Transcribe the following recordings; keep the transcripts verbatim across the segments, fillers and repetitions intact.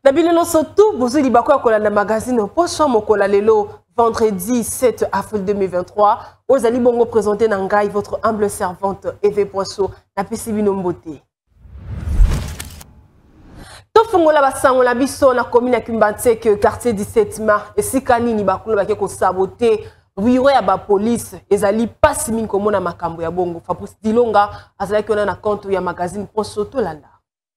La bille surtout, vous avez dit la magazine Pocho Mokola Lelo, vendredi sept avril deux mille vingt-trois. Vous allez bongo présenter Nangai, votre humble servante Eve Poisson, la Pessibino Mbote. Tofungola basangola biso na commune ya Kimbantseke quartier dix-sept mars et sikani ni bakulu bakeko saboter bureau ya ba police ezali pasi mingi komona makambo ya bongo Fabrice Dilonga azali kiona na compte ya magazine Pocho Tolanda.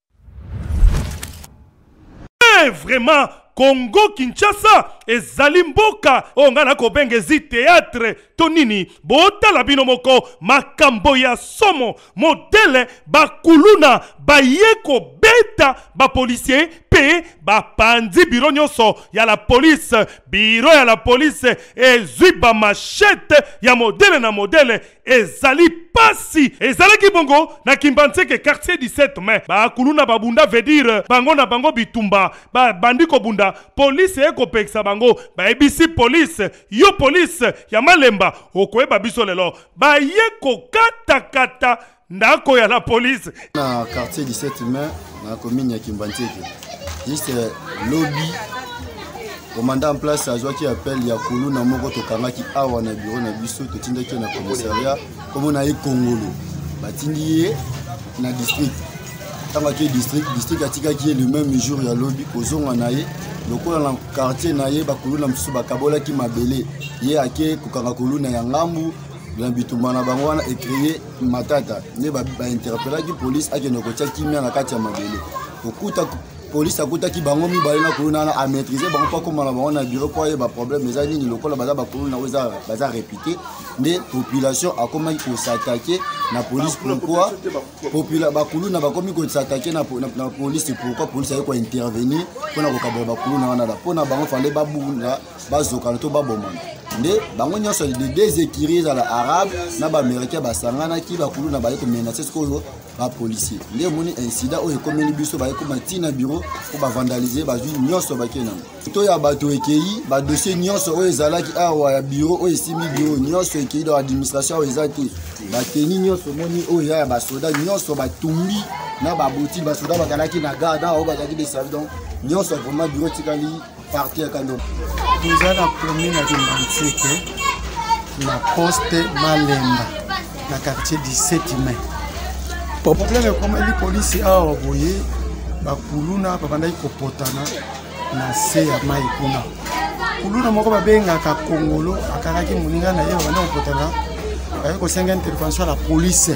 Vraiment Congo Kinshasa ezali mboka ongana kobengezi théâtre tonini bota la binomoko makambo ya somo modele bakuluna bayeko beta ba policier pe ba pandi biro nyonso ya la police biro ya la police ezwi ba machette ya modele na modele ezali pasi ezali kibongo na Kimbantseke quartier dix-sept mai bakuluna babunda veut dire bango na bango bitumba ba bandiko bunda police eko peksa bango ba ebisi police yo police ya malemba okoyeba biso lelo ba yeko kata kata ndako ya la police na quartier dix-sept mai na commune ya Kimbantseke juste lobby commandant en place azwa qui appelle ya kuluna moko tokangaki awa na bureau na biso totindaki na commissariat comme na ye Kongolo batindi ye na district tanga ki district district atika ki le même jour ya lobby kozonga na ye lokola na quartier na ye bakuluna msusu bakabola ki mabele ye ake kokanga kuluna ya ngambu na bitumba na bango wana écrire matata ne ba interpeller ki police ake no kotia kimia na kati ya mabele okuta police akuta ki bango mi balina kuluna na a maîtriser bango pas comme na bango na bureau pour ba problème mais ani lokola baza bakuluna weza baza répéter ne population a comment il faut s'attaquer na police pourquoi population bakuluna ba komi ko s'attaquer na na police pourquoi police a ko intervenir pour na ko kabela bakuluna wana da pona bango fallait babunda bazoka to babomana nde bango nyonso de déséquilibre à la arabe na ba américain basangana ki bakuluna ba ko menacer ce ko ba policier nde moni incident o ekomeli biso ba ko matina bureau pour ba vandaliser ba jui nyonso ba kena to ya bato ekei ba dossier nyonso o ezalaki awa ya bureau o esimi bureau nyonso ekei do administration o ezati ba teni nyonso moni o ya ba soda nyonso ba tumbi na ba boti ba soda ba kalaki na garda o ba kaki de savdon nyonso vraiment bureau tikali parti à Kano. Nous avons la commune à Kimbantseke, la poste Malemba, la quartier dix-sept mai. Le problème est comme les policiers à Oboye, Bakuluna, Babandai Kopotana, Nase ya Maikuna. Kuluna moko babenga ka Kongolo, akaraki muninga na yewa na Kopotana, ayeko senga intervention à la police.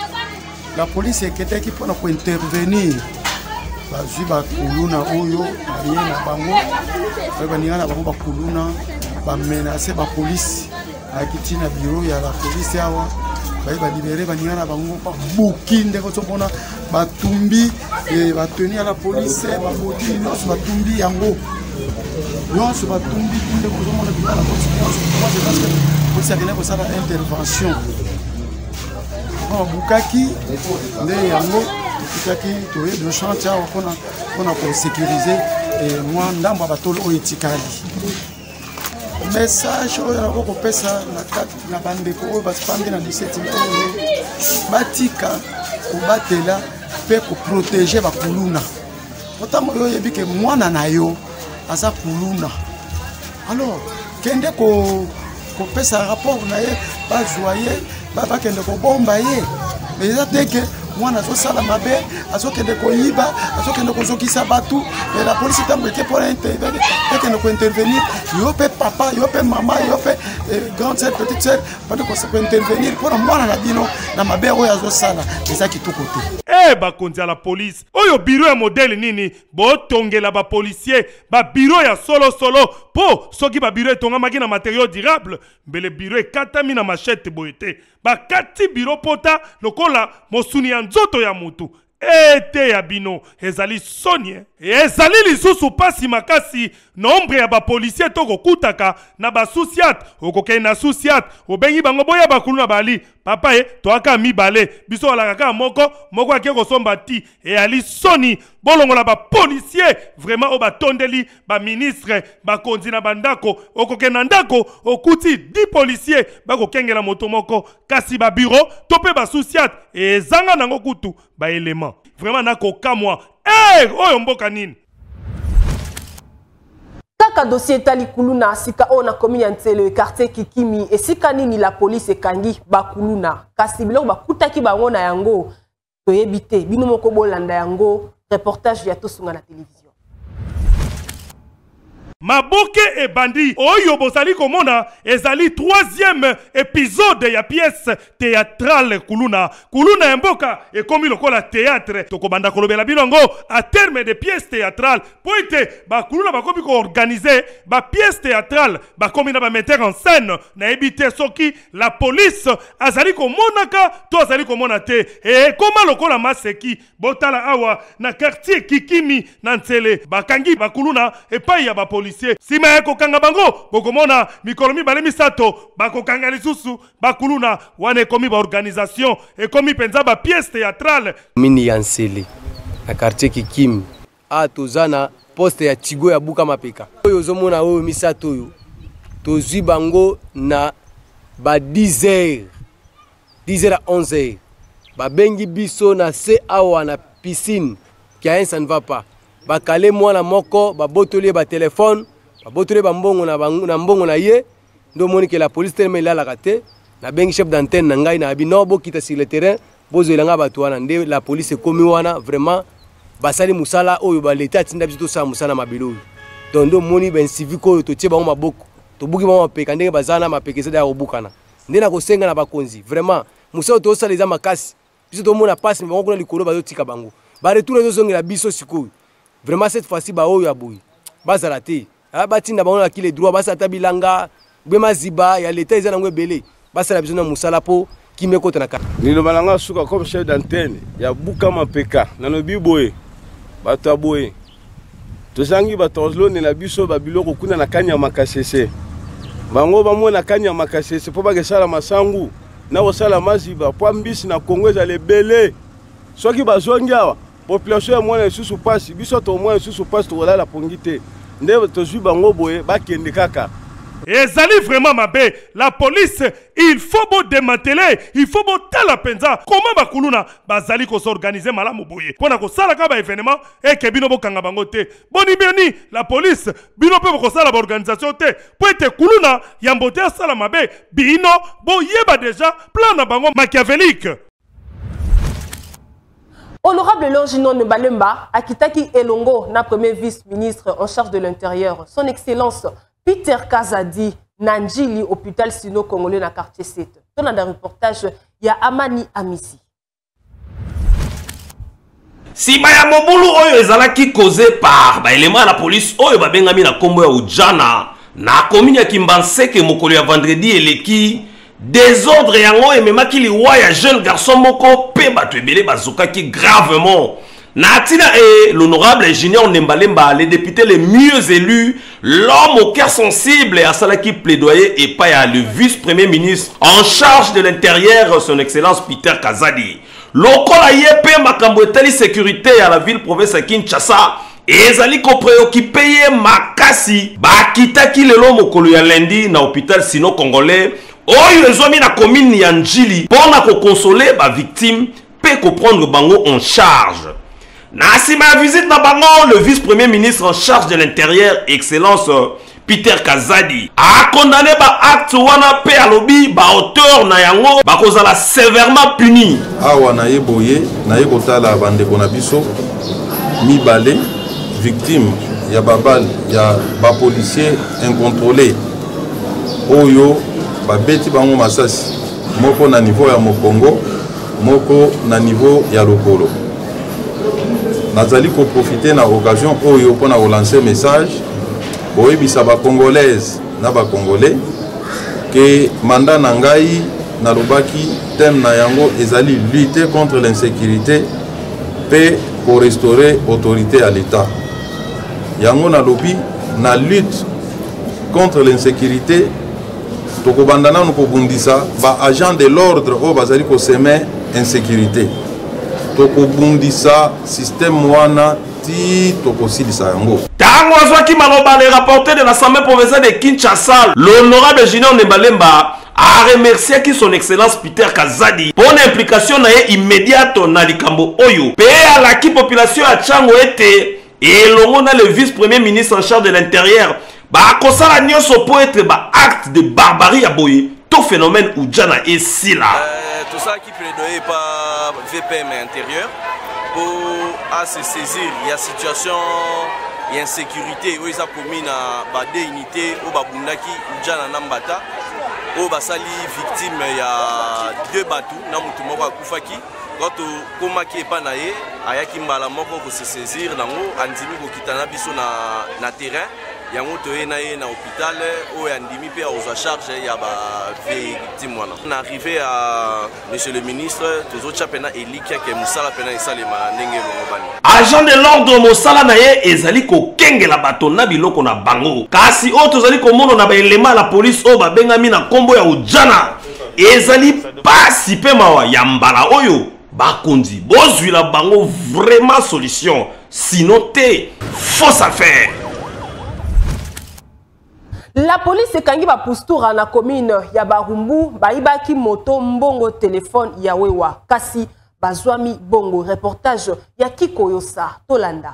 La police est qui pour intervenir. Bazui bakuluna oyo ayena bango baninga na bango bakuluna ba menacer ba police akiti na bureau ya la police awa ba libérer baninga na bango ba bukinde ko tsopona batumbi e bateni à la police ba boti nyonso batumbi yango nyonso batumbi kunde ko zomona bila la police moi je pense que police akena ko sala intervention bon bukaki nde yango qui toye de chantier on a on a pour sécuriser et moi ndamba batolo oetikali message oyo na ko pesa na kat na bande ko basipande na dix-sept mai batika ko batela pe ko protéger ba kuluna otamo yo yebike mwana na yo asa kuluna alors kende ko ko pesa rapport na ye ba joyer ba ba kende ko bomba ye mais ça dès que moi na zo sala mabe azokende ko yiba azokende ko zokisa batu et la police tamboke pour intervenir et que nous intervenir yo pe papa yo pe maman yo pe grande sœur petite sœur pas de ko intervenir pour moi na bino na mabe oyo azo sala eza ki to côté eh ba konzi la police oyo bureau ya modèle nini bo tongela ba policier ba bureau ya solo solo po soki ba bureau tonga maki na matériaux durables mbele bureau katami na machette boyete ba kati bureau pota lokola mosuni ya nzoto ya mutu ete ya bino ezali sonie ezali lisusu pasi makasi nombre ya ba policier toko kutaka na ba souciat okokei na souciat obengi bango boya bakuluna bali papa e toaka mibale biso alaka moko moko akeko somba ti e ali soni bolongola ba policier vraiment o ba tondeli ba ministre ba konzi na bandako okoke na ndako okuti dix policiers bako kengela moto moko kasi ba bureau tope ba souciat e zanga nango kutu ba élément vraiment nako kamwa eh oyo mboka nini kaka dossier tali kuluna sika ona komi ya ntele quartier Kikimi esika nini la police ekangi bakuluna kasi biloko bakutaki bango na yango toyebite bino moko bolanda yango reportage ya tosunga na télévision. Maboke et Bandi, Oyo Bozali Komona, ezali troisième épisode ya pièce théâtrale Kuluna. Kuluna Mboka et comme il la théâtre, Tokobanda Kolobela Bilongo, à terme de pièces théâtrales, pointe, ba Kuluna ba komi ko organiser, ba pièce théâtrale, ba komi na ba metteur en scène, na ebité soki, la police, azali Komonaka, to azali Komonate, et comment lokola maseki, botala awa, na quartier Kikimi, Nansele, ba kangi ba Kuluna, et pas ya ba police. Si ma kokanga bango bokomona mikolomi bale misato bakokanga lisusu bakuluna wane komi ba organisation et komi penza ba pièce théâtrale mini yansele na quartier Kikimi a tozana poste ya Tigo ya Buka Mapeka oyo zomona oyo misato yo tozwi bango na ba dix heures dix heures à onze heures ba bengi biso na se awa na piscine qui a ça ne va pas bakale mwana moko babotoli ba téléphone babotoli ba mbongo na na mbongo na ye ndo moni que la police tellement la kate na bengi chef d'antenne na ngai na bino bokita sur le terrain bozo elanga batu wana nde la police komi wana vraiment basali musala oyo ba leta tinda biso sa musala mabilo donc ndo moni ben civique oyo to tie ba maboko to buki ba mapeka ndenge bazana mapekeza da obukana nde na kosenga na bakonzi vraiment musala to sala za makasi biso to mona passe mais on likolo bazo tika bango ba retour zo zongela biso sikoyo. Vraiment cette fois-ci ba oyo aboui bazalate abatinda bango na kile droit basata bilanga bema ziba ya leta ezana ngwe belé basala bizona musala po kimekota na ka nilo balanga suka comme chef d'antenne ya Buka Mapeka na no biboye bato aboye tozangi batozlo ne la biso ba biloko kuna na kanya makasese bango bamwe na kanya makasese po bakesala masangu na osala maziba po mbisi na Kongo za le belé soki bazongi awa population ya mwana sous passe biso to mwana sous passe to la pongité nde to zui bango boye ba kende kaka ezali vraiment mabe la police il faut bo démanteler il faut bo tala penza comment bakuluna bazali ko s'organiser malamu boye pona ko sala ka ba événement et que bino bo kanga bango te boni beni la police bino pe ko sala ba organisation te po ete kuluna ya mbote sala mabe bino bo yeba déjà plan na bango machiavélique. Honorable Longinon Balemba, Akitaki Elongo, na premier vice-ministre en charge de l'Intérieur, son Excellence Peter Kazadi, Nanjili, hôpital sino-congolais na quartier sept. Dans un reportage, il y a Amani Amisi. Si baya mobulu oyo ezalaki causé par ba élément la police oyo ba bengami na kombo ya Ujana na commune ya Kimbanseke mokolo ya vendredi eleki désordre yango et même qui liwa ya jeune garçon moko pe batu ebele bazokaki gravement natina et l'honorable ingénieur Nembalemba les députés les mieux élus l'homme au cœur sensible à salaki plaidoyer et pas le vice-premier ministre en charge de l'intérieur son excellence Peter Kazadi lokola yepe makambo etali sécurité à la ville province à Kinshasa ezali ko préoccupé makasi bakitaki lelo mokolo ya lundi na hôpital sino-congolais oyo ezomi na commune ya Njili pona ko consoler ba victime pe ko prendre bango en charge. Na sima visite na bango le vice-premier ministre en charge de l'intérieur excellence Peter Kazadi a condamné ba acte wana pe alobi ba auteur na yango ba kozala sévèrement puni. Awa na yeboye na yekotala bande kona biso mibale victime ya babal ya ba policier incontrôlé oyo babeti bango masasi moko na niveau ya Mokongo moko na niveau ya Lokolo. Nazali ko profiter na occasion oyo pona relancer message boyebisa ba congolaise na ba congolais que mandat na ngai na lobaki thème na yango ezali lutter contre l'insécurité pe pour restaurer autorité à l'état. Yango na lobi na lutte contre l'insécurité tokobandana no kobundisa ba agent de l'ordre o bazali ko semer insécurité tokobundisa système wana ti tokosilisa yango tango azwaki maloba les rapporteurs de l'Assemblée provinciale de Kinshasa l'honorable ingénieur Nembalemba a remercié qui son excellence Peter Kazadi pour l'implication na immédiate na likambo oyo pe à la qui population a chango ete et l'on a le vice-premier ministre en charge de l'intérieur bakosala nyonso po être ba acte de barbarie ya boye to phénomène ujana esila. Euh, tout ça qui plaidoye par V P M intérieur pour à se saisir il y a situation il y a insécurité où ils ont commis na ba unité au babundaki ujana nambata au basali victime il y a deux bateaux na mutu moko akufaki quand koma ki epa na ye ayaki mbala moko ko se saisir nango andimi ko kitana biso na na terrain yango to ye na ye na hôpital o andimi pe aux charge ya ba victime wana on arrivé à monsieur le ministre tozo chapena elikia ke musala pena isalema ndenge ngobani agent de l'ordre mosala na ye ezali ko kengela bato na biloko na bango kasi o tozali ko mono na ba élément la police o ba bengami na kombo ya ujana ezali pasi pe mawa ya mbala oyo bakondi bozwila bango vraiment solution sinon te fausse affaire. La police ekangi ba postura na commune ya Barumbu baibaki moto mbongo téléphone ya wewa kasi bazwami bongo. Reportage ya Kikoyosa Tolanda.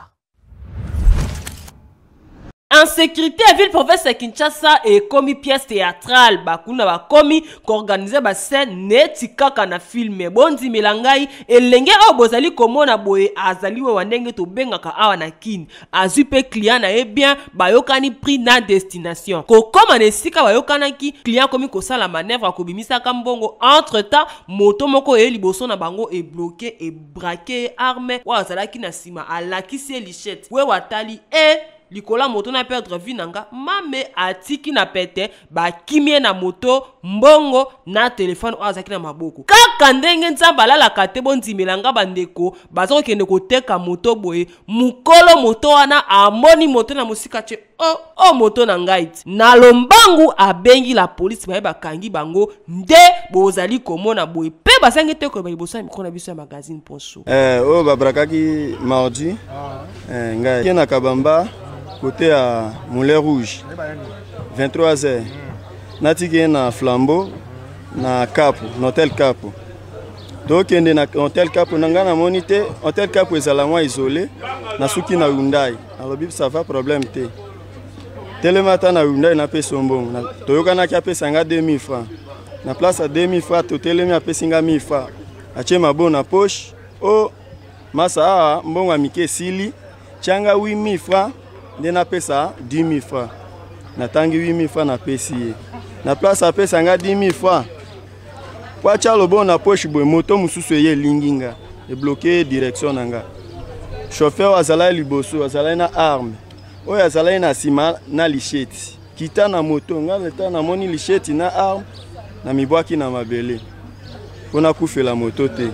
Insécurité à ville province à Kinshasa et commis pièce théâtrale bakuna ba komi qu'organiser ba scène neti kaka na film bondi melangai elenge o bozali komona boye azali we wandenge to bengaka awa na kin azupe client na e bien bayokani prix na destination ko koma na sika bayokana ki client komi ko sala manœuvre ko bimisa ka mbongo entre temps moto moko e liboso na bango e bloqué e braqué armé wa azalaki na sima alakisi lichette we watali e likola moto na perdre vie nanga mame atiki na pete ba kimie na moto mbongo na téléphone azaki na maboko kaka ndenge nzamba la kate bondi melanga bandeko bazo kende ko teka moto boye mukolo moto wana amoni moto na musika che o o moto na ngaiti na lombangu abengi la police ba bakangi bango nde bozali komona boye pe basangi te ko ba libosa mikro na biso ya magazine ponso eh o babrakaki mardi eh ngai na kabamba côté à Moulin Rouge vingt-trois heures natiki na flambeau na Capo na hôtel Capo donc ende na hôtel Capo nanga na monité hôtel Capo ezala moi isolé na suki na Hyundai alobi ça va problème te telemata na Hyundai na peso mbongo na toyoka na kia pesa nga deux mille francs na place à deux mille francs to telemi a pesinga mille francs ache mabo na poche o masa mbongo amike sili changa huit mille francs ndena pesa dix mille francs natangi huit mille francs na pesi na place a pesa nga dix mille francs kwa chalo bon na poche boy moto mususu ye linginga e bloqué direction nanga chauffeur azala liboso azala na arme o azala na sima na licheti kita na moto nga leta na moni licheti na arme na mibwaki na mabele pona kufela moto te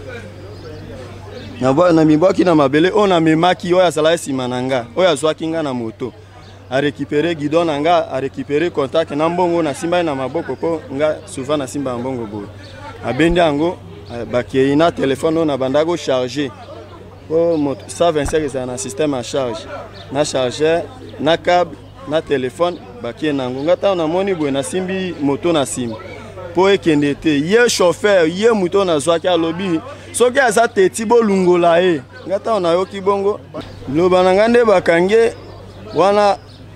na ba na mibwaki na mabele on a memaki oya sala sima nanga oya zwaki nga na moto a récupérer guidon nanga a récupérer contact na mbongo na simba na maboko po nga souvent na simba mbongo bo abende ango bakei na téléphone na bandago charger po moto cent vingt-cinq za na système à charge na chargeur na câble na téléphone bakei nango ngata na moni bo na simbi moto na simba po ekende te ye chauffeur ye moto na zwaki alobi soki aza teti bolungola e ngata ona yoki bongo loba na ngande bakange wana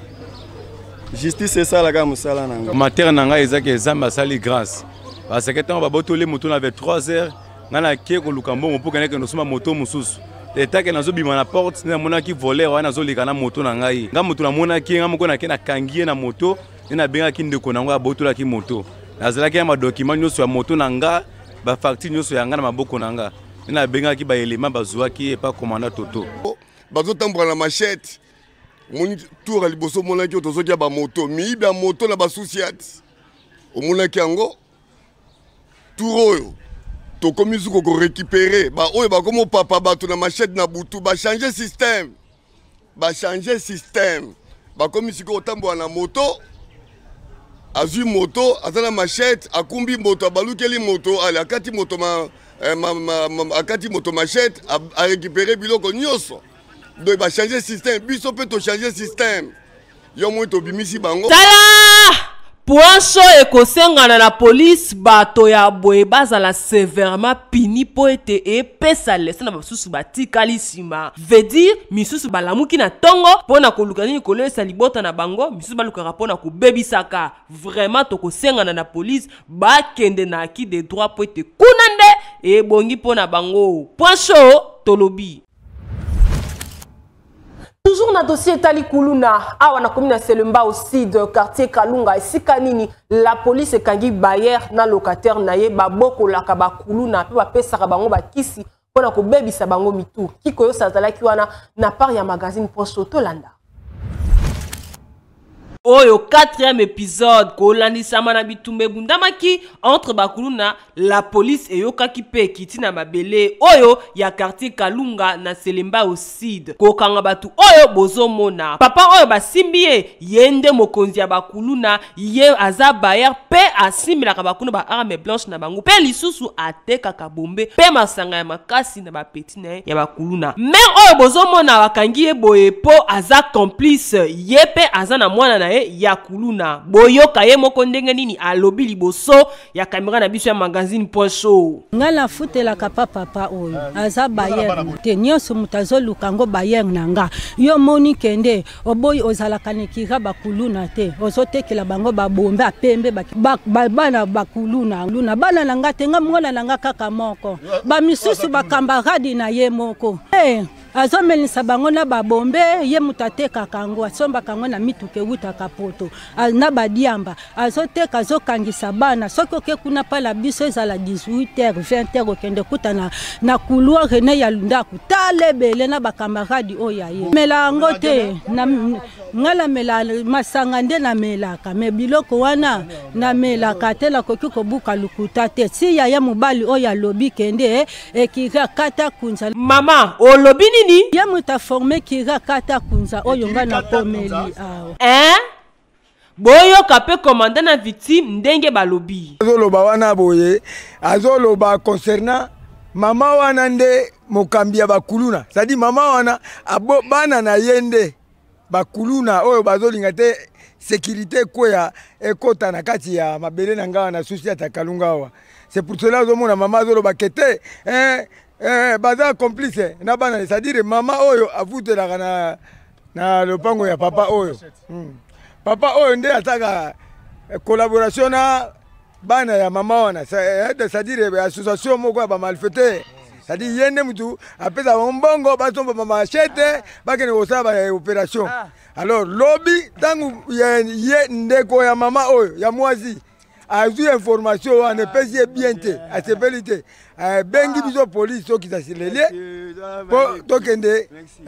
justice esalaka mosala nanga matere na ngai ezaki ezamba asali grâce parce que ntango babotoli moto na vingt-trois heures ngai nake koluka mbongo mpo kendeke nosomba moto mosusu etake nazobima na porte nde namonaki voler wana nazoleka na moto na ngai ngai moto namonaki ngai moko nake nakangi ye na moto nde nabengaki ndeko na yango abotolaki moto nazalaki ya madokima nyonso ya moto na nga bafacture nyonso ya nga na maboko na nga nde nabengaki baelema bazwaki epa komanda toto bazotambola na machete moni tour ya liboso omonaki tozoki ya bamoto miyibi ya moto na basusiati omonaki yango tour oyo tokomi suko korécupere baoyo bakomi opapa bato na machete na butu bachange système bachange système bakomi sikoyo otambola na moto azwi moto aza na machete akumbi moto abalukeli moto ale akati moto ma, eh, ma, ma, ma, akati moto machete arécupere biloko nyonso donc bachange système biso mpe tochange système yo moi tobimisi bango tala Poincho ekosengana na police bato ya boye bazala sévèrement puni po ete epesa lese na basusu batikali sima. Veut dire misusu balamuki na tongo pona koluka nini kolesa libota na bango, misusu balukaka pona kubebisaka. Vraiment tokosengana na police bakende na acquis des droits po ete kunande e bongi pona bango. Poincho tolobi. Toujours na dossier Tali Kuluna, awa na commune Selemba aussi de quartier Kalunga, esika nini la police ekangi Bayer na locataire na ye baboko la kaba Kuluna pe ba pesa bango ba kisi pona ko bebisa bango mitu. Kiko yo sazalaki wana na part ya magazine Posto Tolanda. Oyo quatrième épisode kolandisama na bitumbe bundamaki entre Bakuluna la police et yokaki pe kitina mabele oyo ya quartier Kalunga na Selemba au Sud kokanga batu oyo bozomona papa oyo basimbie yende mokonzi ya Bakuluna ye aza Bayer pe asimila ka Bakuluna ba arme blanche na bango pe lisusu ateka ka bombe pe masanga ya makasi na ba petine ya Bakuluna mais oyo bozomona wakangi ye boye po aza complice ye pe aza na mwana na ya Kuluna boyoka ye moko ndenge nini alobi liboso ya kamera na biso ya magazine Poincho ngala futela ka papa papa oyo aza Bayer te nyonso mutazo lukango Bayer nanga yo moni kende oboyi ozala kanekira Bakuluna te ozotekela bango babombe apembe bana Bakuluna luna bana nanga tenga mwana nanga kaka moko ba misusu bakambaradi na ye moko eh azomelisa bango na babombe ye mutateka kango asomba kango na mituke wuta kapoto na badiamba azoteka azokangisa bana soko ke kuna pala biso ezala dix-huit heures vingt heures okende kutana na couloir ne ya lundaku talebele na bakamaradi oya ye mela ngo te na ngala mela masanga nde na melaka me biloko wana na melaka te la koki kobuka lukuta te si ya ya mobali oya lobi kende ekira kata kunza mama o lobi nini ya muta formé kira kata kunza oyo nga na komeli awo hein boyo kapé commandant na victime ndenge balobi azoloba wana boye azoloba concernant mama wana nde mokambi ya Bakuluna c'est-à-dire mama wana abo bana na yende Bakuluna oyo bazolinga te sécurité ko ya ekota na kati ya mabele na ngawa na susi ya Kalunga wa c'est pour cela ozomona mama azoloba kete hein eh baza complice na bana c'est-à-dire mama oyo avutelaka na na lopango ya papa oyo hmm. Papa oyo nde ataka collaboration na bana ya mama wana c'est-à-dire association moko ya ba malfaiteur c'est-à-dire yende mutu apesa mbongo basomba mama machete bakene kosala ba opération alors lobby tangu ye ndeko ya mama oyo ya mwazi azu information wana pesi bien te asepelite bengi biso police soki zasilele po tokende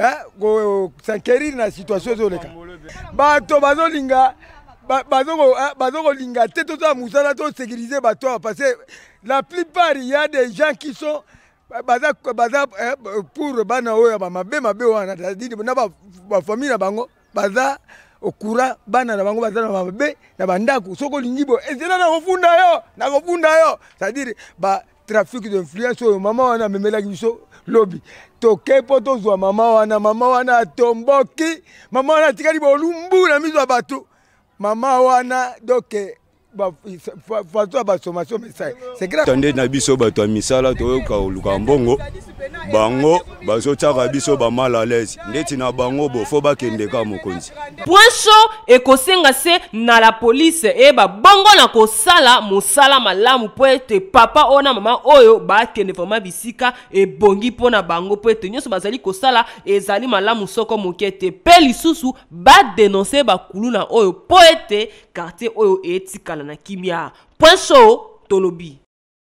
ko s'enquérir na situation zoleka bato bazolinga bazoko bazoko linga te to musala to sécuriser bato parce que la plupart il y a des gens qui sont baza baza pour bana oyo ba mabe mabe wana c'est-à-dire na ba famille na bango baza okura bana na bango baza na mabe na bandako soko lingibo ezela na kofunda yo na kofunda yo c'est-à-dire ba trafic d'influence oyo mama wana memela biso lobby toke po tozwa mama wana mama wana tomboki mama wana tikali bolumbu na mizo bato mama wana doke ba fato ba sommation message c'est grave tande na biso bato ya misala toyoka oluka mbongo bango bazotaka biso ba mal à l'aise ndeti na bango bo fo bakende ka mokonzi Poincho ekosenga se na la police e ba bongo na kosala mosala malamu po ete papa ona mama oyo bakende vraiment bisika e bongi pona bango po ete nyoso bazali kosala ezali malamu soko mokete pe lisusu ba dénoncer ba Kuluna oyo po ete quartier oyo etikala na kimia Poincho tolobi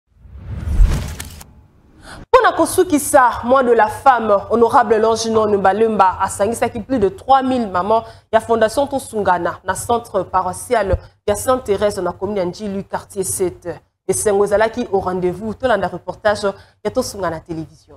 Pona kosukisa mois de la femme honorable Longino Numbalumba a sangisaki plus de trois mille mamans ya fondation Tosungana na centre paroissial ya Sainte-Thérèse na commune Ndjilu quartier sept et Sengozalaki au rendez-vous tout dans reportage ya Tosungana télévision.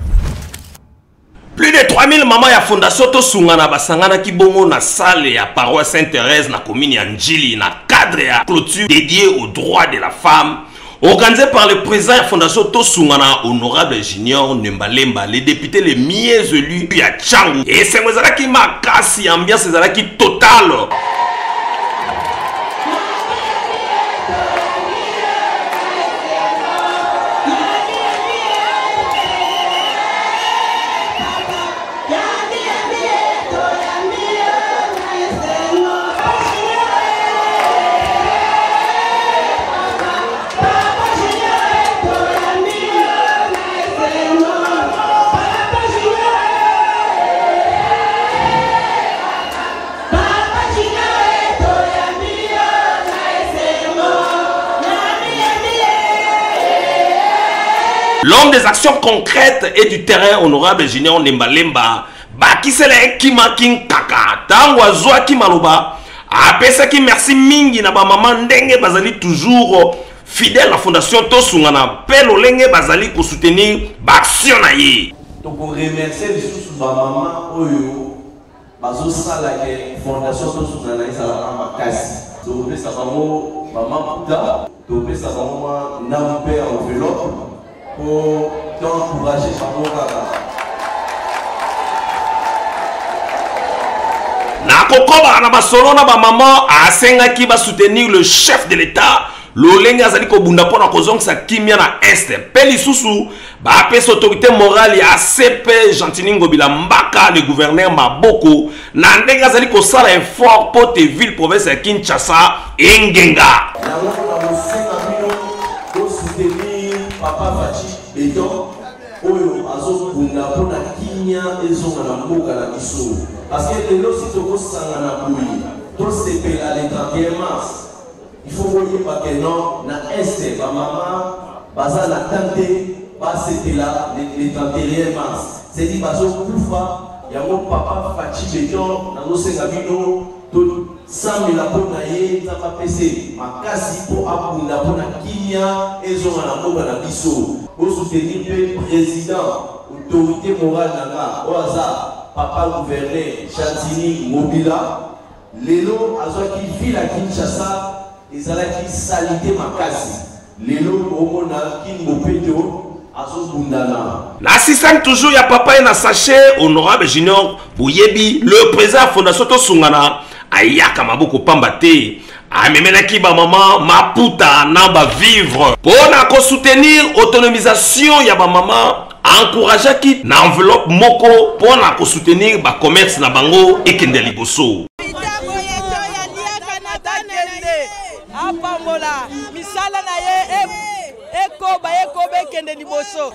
Plus de trois mille mamans ya fondation Tosungana basangana ki bongo na salle ya paroisse Sainte-Thérèse na commune ya Ndjili na cadre ya clôture dédiée aux droits de la femme. Organisé par le président de la Fondation Tosungana, honorable Junior Nembalemba, les députés les mieux élus à Tchangou. Et c'est qui m'a cassé, ambiance qui totale. L'homme des actions concrètes et du terrain, honorable Junior Nemba Lemba, bakisele kima king kaka, tangwa zwa kimaloba, apesa ki merci mingi na ba maman ndenge bazali toujours fidèle à la fondation Tosungana, pelo lenge bazali ko soutenir baction na ye. Donc on remercie les sous ba maman oyo bazo sala ke fondation Tosungana isala amakasi. Donc on pesa bango maman puta, donc pesa bango na père enveloppe pour t'encourager par mon kaka. Na kokoba na basolo na ba maman asenga ki ba soutenir le chef de l'État. L'olenge azali ko bunda pona kozong sa kimia na este. Peli susu ba apes autorité morale ya C P Gentini Ngobila Mbaka le gouverneur Maboko na ndenge azali ko sala effort pour te ville province ya Kinshasa engenga. Papa Fachi et donc oyo azo bunda pona kinya ezonga na mboka na biso parce que lelo si toko sanga na bouyi to sepela le trente et un mars il faut voyer pas que non na este ba mama baza na tante ba sepela le trente et un mars c'est dit bazo kufa yango papa Fachi beton na no senga bino to sambi la pona ye za pa pese makasi po abunda pona kinya ezonga na mboka na biso pour soutenir le président autorité morale nanga oaza papa gouverneur Gentini Ngobila lelo azwaki ville à Kinshasa ezalaki salite makasi lelo omona kingopeto azobundana. L'assistant toujours ya papa et na sachet honorable Junior Boyebi le président fondation Tosungana ayaka maboko pambate amemenaki ba maman maputa na ba vivre pona ko soutenir autonomisation ya ba maman encourageaki na enveloppe moko pona ko soutenir ba commerce na bango ekende liboso. Apambola misala na ye eko ba eko be kende liboso.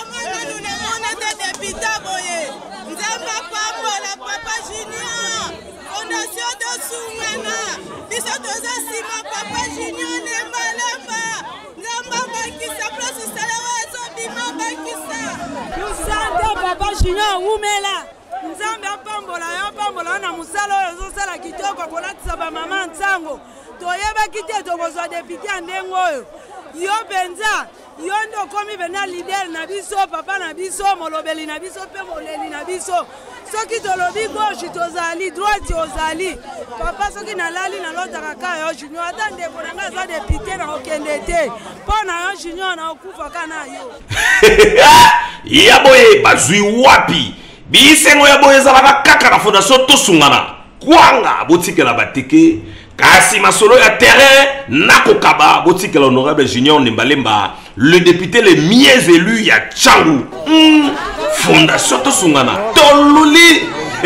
Papa Junior Fondation Tosungana biso toza sima Papa Junior Nemba Lemba Nzamba bakisa place salawa zobima bakisa Usande Papa Junior umela Nzambe apambola ya pambola na musala oyo zosala kitoko kolatisa ba mama ntango toyeba kite tokozwa député ndengo oyo yo benza yo ndo komi bena leader na biso papa na biso molobeli na biso pe moleli na biso soki tolobi gauche tozali droite ozali papa soki nalali na lotaka ka yo Junior ata ndeko na nga za député na okende te mpo na yo Junior na okufa kana yo ya boye bazwi wapi bisengo ya boye ezalaka kaka na fondation Tosungana kwanga botikela bateke kasi masolo ya terrain nakokaba botikela honorable Junior Nemba Lemba le député le mieux élu ya Tchangu mm, fondation Tosungana toluli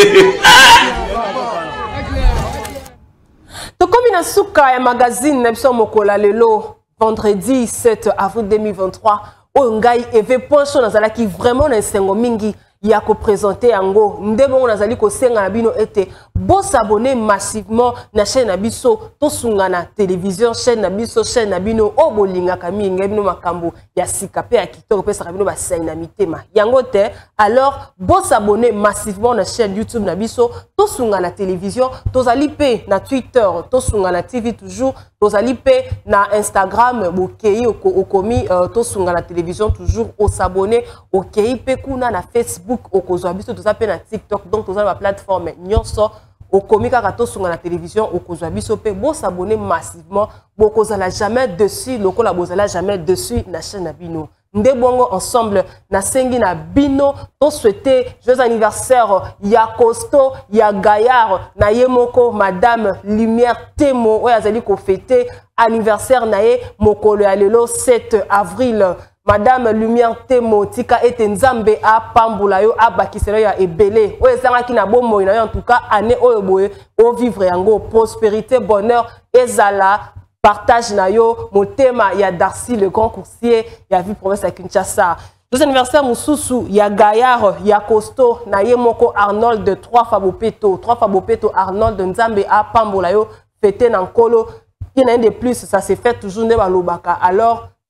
tokomi na suka ya magazine na biso mokola lelo vendredi sept avril deux mille vingt-trois oyo ngai eve ponso nazalaki vraiment na esengo mingi ya ko présenter yango ndebo nazali ko senga na bino ete bo s'abonner massivement na chaîne na biso Tosungana télévision chaîne na biso chaîne na bino o bolinga kami ngai bino makambo ya sika pe ya kitoko pe sa bino ba saina mitema yango te alors bo s'abonner massivement na chaîne YouTube na biso Tosungana télévision tozali pe na Twitter Tosungana T V toujours tozali pe na Instagram bokei okomi uh, Tosungana télévision toujours o s'abonner okei pe kuna na Facebook okozwa biso tozape na TikTok donc toza na plateforme nyonso okomi kaka Tosungana télévision okozwa biso pe bo s'abonner massivement bokozala jamais dessus lokola bozala jamais dessus na chaîne na bino nde bongo ensemble na sengi na bino to souhaiter joyeux anniversaire ya Costo ya Gaillard na ye moko madame Lumière Temo oyo azali ko fêter anniversaire na ye mokolo ya lelo sept avril. Madame Lumière Temo tika ete nzambe a pambula yo abakiselo ya ebele oyo ezangaki na bomoi na yo en tout cas année oyo boye o vivre yango prospérité bonheur ezala partage na yo motema ya Darcy le grand coursier ya ville province ya Kinshasa. Deux anniversaire mususu ya Gaillard ya Costo na ye moko Arnold de trois fois bopeto trois fois bopeto Arnold nzambe a pambula yo fêter na nkolo il y en a un de plus ça s'est fait toujours ne balobaka alors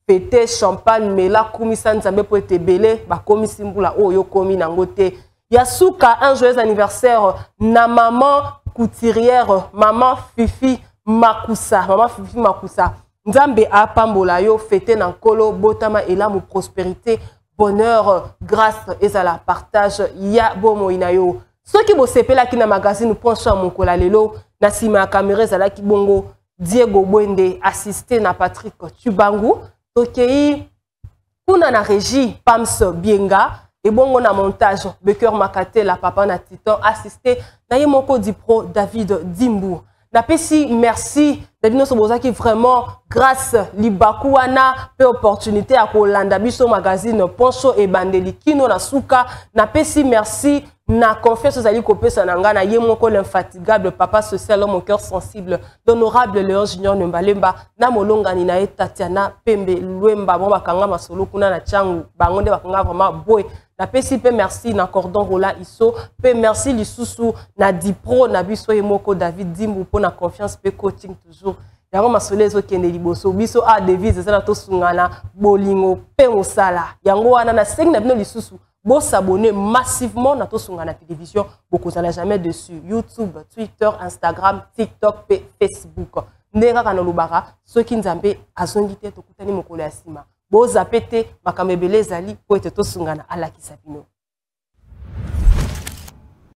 fete champagne mela kumisa nzambe po ete belé ba komisi mbula oyo komi nango te. Yasuka un joyeux anniversaire na maman couturière maman Fifi Makusa maman Fifi Makusa nzambe apambola yo fete na nkolo botama elamu prospérité bonheur grâce ezala partage ya bomo inayo soki bo sepela ki na magazine ponso ya monkola lelo na sima ya caméra ezala ki bongo Diego Bwende assisté na Patrick Tubangu tokei kuna na régie Pams Bienga et bongo na montage Becker Makate la papa na Titan assisté na ye moko di pro David Dimbu na pesi merci dadino soboza ki vraiment grâce libakuana pe opportunité à kolanda biso magazine ponso e bandeli kino na suka na pesi merci na confiance aux alliés kopesa na nga na ye moko l'infatigable papa social homme au cœur sensible l'honorable Léon Junior Nembalemba na molongani na Tatiana Pembe Lwemba bon bakanga masolo kuna na changu bangonde bakanga vraiment boy na pesi pe merci na cordon rola iso pe merci lisusu na dipro na biso ye moko David Dimbu pour na confiance pe coaching toujours yango masolo ezo kende liboso biso a devise ezala to sungana bolingo pe mosala yango wana na sengi na bino lisusu bo s'abonner massivement na to sungana télévision beaucoup ça jamais dessus YouTube Twitter Instagram TikTok pe Facebook ndenga kana lubara soki nzambe azongi te to kutani mokolo ya sima bo zapete makamebele zali po ete to sungana ala kisapino